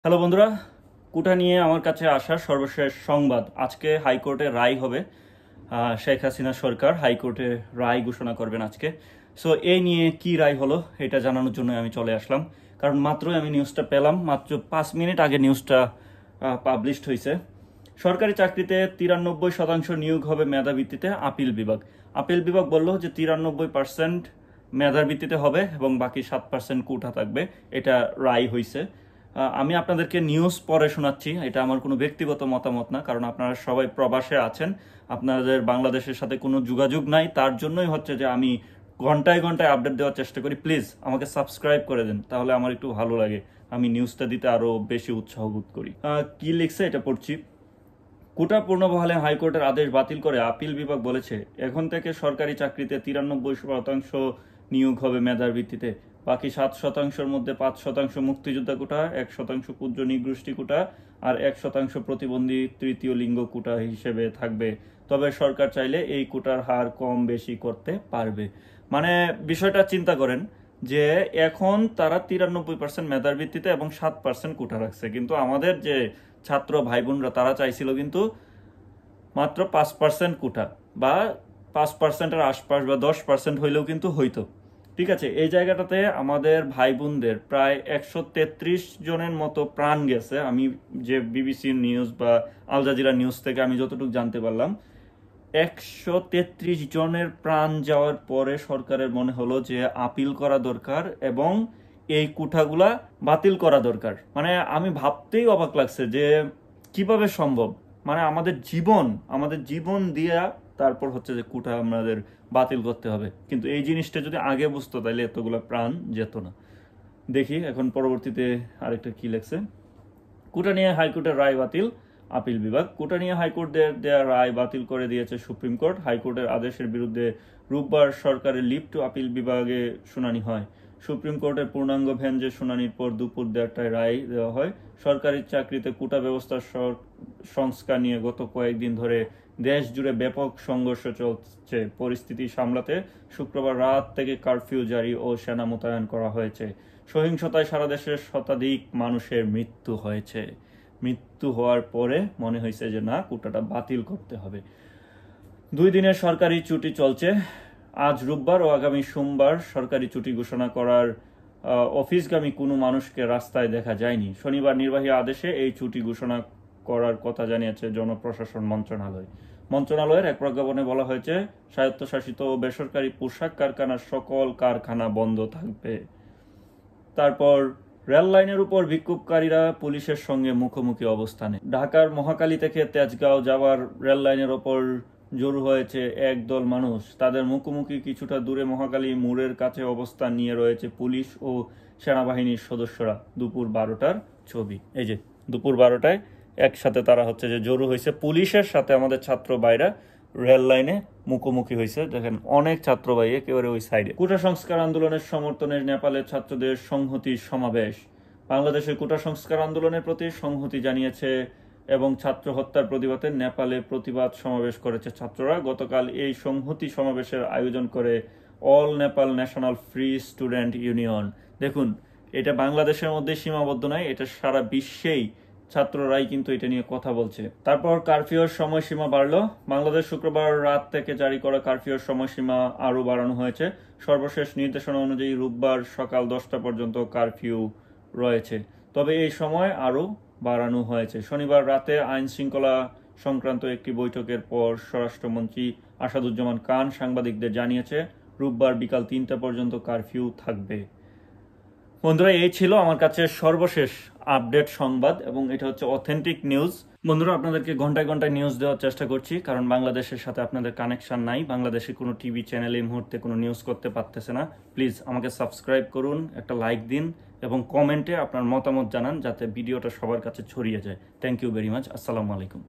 Hello বন্ধুরা, কোটা নিয়ে আমার কাছে আসা সর্বশেষ সংবাদ। আজকে হাইকোর্টে রায় হবে। শেখ হাসিনা সরকার হাইকোর্টে রায় ঘোষণা করবেন আজকে। সো এই নিয়ে কি রায় হলো এটা জানানোর জন্য আমি চলে আসলাম, কারণ মাত্রই আমি নিউজটা পেলাম, মাত্র 5 মিনিট আগে নিউজটা পাবলিশড হয়েছে। সরকারি চাকরিতে 93% নিয়োগ হবে মেধা ভিত্তিতে। আপিল বিভাগ বললো যে 93% মেধার ভিত্তিতে হবে এবং বাকি 7% কোটা থাকবে। এটা রায় হয়েছে। আমি আপনাদেরকে নিউজ পড়ে শোনাচ্ছি, এটা আমার কোনো ব্যক্তিগত মতামত না, কারণ আপনারা সবাই প্রবাসে আছেন, আপনাদের বাংলাদেশের সাথে কোনো যোগাযোগ নাই। তার জন্যই হচ্ছে যে আমি ঘন্টায় ঘন্টায় আপডেট দেওয়ার চেষ্টা করি। প্লিজ আমাকে সাবস্ক্রাইব করে দেন, তাহলে আমার একটু ভালো লাগে, আমি নিউজটা দিতে আরো বেশি উৎসাহ বোধ করি। কি লিখছে এটা পড়ছি। কোটা পূর্ণবহালে হাইকোর্টের আদেশ বাতিল করে আপিল বিভাগ বলেছে, এখন থেকে সরকারি চাকরিতে 93% নিয়োগ হবে মেধার ভিত্তিতে। বাকি 7%-র মধ্যে 5% মুক্তিযোদ্ধা কোটা, 1% ক্ষুদ্র নৃগোষ্ঠী কোটা আর 1% প্রতিবন্ধী তৃতীয় লিঙ্গ কোটা হিসেবে থাকবে। তবে সরকার চাইলে এই কোটার হার কম বেশি করতে পারবে। মানে বিষয়টা চিন্তা করেন যে এখন তারা 93% মেধার ভিত্তিতে এবং 7% কোটা রাখছে, কিন্তু আমাদের যে ছাত্র ভাই বোনরা তারা চাইছিল কিন্তু মাত্র 5% কোটা, বা 5%-এর আশপাশ বা 10% হইলেও কিন্তু হইতো। ঠিক আছে, এই জায়গাটাতে আমাদের ভাই বোনদের প্রায় 133 জনের মতো প্রাণ গেছে। আমি যে বিবিসি নিউজ বা আল জাজিরা নিউজ থেকে আমি যতটুকু জানতে পারলাম, 133 জনের প্রাণ যাওয়ার পরে সরকারের মনে হলো যে আপিল করা দরকার এবং এই কোঠাগুলা বাতিল করা দরকার। মানে আমি ভাবতেই অবাক লাগছে যে কিভাবে সম্ভব। মানে আমাদের জীবন দিয়া তারপর হচ্ছে যে কোটা আমাদের বাতিল করতে হবে, কিন্তু এই জিনিসটা যদি আগে বুঝতো তাহলে এতগুলা প্রাণ যেত না। দেখি এখন পরবর্তীতে আরেকটা কি লেখছে। কোটা নিয়ে হাইকোর্টের রায় বাতিল, আপিল বিভাগ। কোটা নিয়ে হাইকোর্টের দেয়া রায় বাতিল করে দিয়েছে সুপ্রিম কোর্ট। হাইকোর্টের আদেশের বিরুদ্ধে রোববার সরকারের লিভ টু আপিল বিভাগে শুনানি হয়। সুপ্রিম কোর্টের পূর্ণাঙ্গ বেঞ্চে শুনানির পর দুপুর 1:30টায় রায় দেওয়া হয়। সরকারি চাকরিতে কোটা ব্যবস্থার সংস্কার নিয়ে গত কয়েকদিন ধরে দেশ জুড়ে ব্যাপক সংঘর্ষ চলছে। পরিস্থিতি সামলাতে শুক্রবার রাত থেকে কারফিউ জারি ও সেনা মোতায়েন করা হয়েছে। সহিংসতায় সারা দেশের শতাধিক মানুষের মৃত্যু হওয়ার পরে মনে হয়েছে যে না, কোটাটা বাতিল করতে হবে। 2 দিনের সরকারি ছুটি চলছে। আজ রোববার ও আগামী সোমবার সরকারি ছুটি ঘোষণা করার অফিসগামী কোনো মানুষকে রাস্তায় দেখা যায়নি। শনিবার নির্বাহী আদেশে এই ছুটি ঘোষণা করার কথা জানিয়েছে জনপ্রশাসন মন্ত্রণালয়ের এক প্রজ্ঞাপনে বলা হয়েছে, স্বায়ত্তশাসিত ও বেসরকারি পোশাক কারখানার সকল কারখানা বন্ধ থাকবে। তারপর রেল লাইনের উপর বিক্ষোভকারীরা পুলিশের সঙ্গে মুখোমুখি অবস্থানে। ঢাকার মহাখালী থেকে তেজগাঁও যাওয়ার রেল লাইনের ওপর জড়ো হয়েছে একদল মানুষ। তাদের মুখোমুখি কিছুটা দূরে মহাখালী মোড়ের কাছে অবস্থান নিয়ে রয়েছে পুলিশ ও সেনাবাহিনীর সদস্যরা। দুপুর 12টার ছবি, এই যে দুপুর 12টায় একসাথে তারা হচ্ছে যে জড়ো হয়েছে পুলিশের সাথে। আমাদের ছাত্র ভাইরা রেল লাইনে মুখোমুখি হয়েছে, দেখেন অনেক ছাত্র ভাই একেবারে ওই সাইডে। কোটা সংস্কার আন্দোলনের সমর্থনে নেপালের ছাত্রদের সংহতি সমাবেশ। বাংলাদেশের কোটা সংস্কার আন্দোলনের প্রতি সংহতি জানিয়েছে এবং ছাত্র হত্যার প্রতিবাদে নেপালে প্রতিবাদ সমাবেশ করেছে ছাত্ররা। গতকাল এই সংহতি সমাবেশের আয়োজন করে All Nepal National Free Student Union. দেখুন, এটা বাংলাদেশের মধ্যে সীমাবদ্ধ নয়, এটা সারা বিশ্বেই ছাত্ররাই কিন্তু এটা নিয়ে কথা বলছে। তারপর কারফিউর সময়সীমা বাড়লো। বাংলাদেশ শুক্রবার রাত থেকে জারি করা কারফিউর সময়সীমা আরো বাড়ানো হয়েছে। সর্বশেষ নির্দেশনা অনুযায়ী রোববার সকাল 10টা পর্যন্ত কারফিউ রয়েছে, তবে এই সময় আরো বাড়ানো হয়েছে। শনিবার রাতে আইন শৃঙ্খলা সংক্রান্ত একটি বৈঠকের পর স্বরাষ্ট্রমন্ত্রী আসাদুজ্জামান খান সাংবাদিকদের জানিয়েছে, রোববার বিকাল 3টা পর্যন্ত কারফিউ থাকবে। বন্ধুরা, এই ছিল আমার কাছে সর্বশেষ আপডেট সংবাদ এবং এটা হচ্ছে অথেন্টিক নিউজ। বন্ধুরা, আপনাদেরকে ঘন্টায় ঘন্টায় নিউজ দেওয়ার চেষ্টা করছি, কারণ বাংলাদেশের সাথে আপনাদের কানেকশন নাই। বাংলাদেশে কোনো টিভি চ্যানেল এই মুহূর্তে কোনো নিউজ করতে পারতেছে না। প্লিজ আমাকে সাবস্ক্রাইব করুন, একটা লাইক দিন এবং কমেন্টে আপনার মতামত জানান, যাতে ভিডিওটা সবার কাছে ছড়িয়ে যায়। Thank you very much. আসসালামু আলাইকুম।